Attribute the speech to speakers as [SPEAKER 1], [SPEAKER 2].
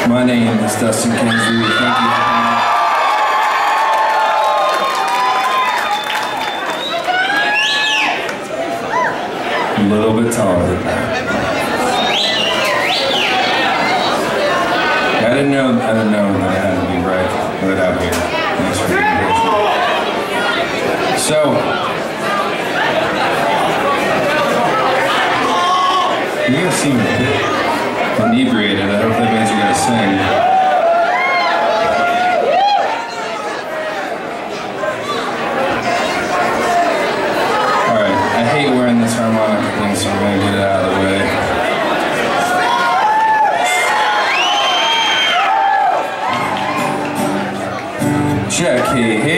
[SPEAKER 1] My name is Dustin Kensrue. Thank you for coming. A little bit taller than that. I didn't know that I had to be right out here. Thanks for being patient. So, you guys seem a bit inebriated. I hope that means you guys sing. Alright, I hate wearing this harmonica thing, so I'm going to get it out of the way. Check, hey, hey.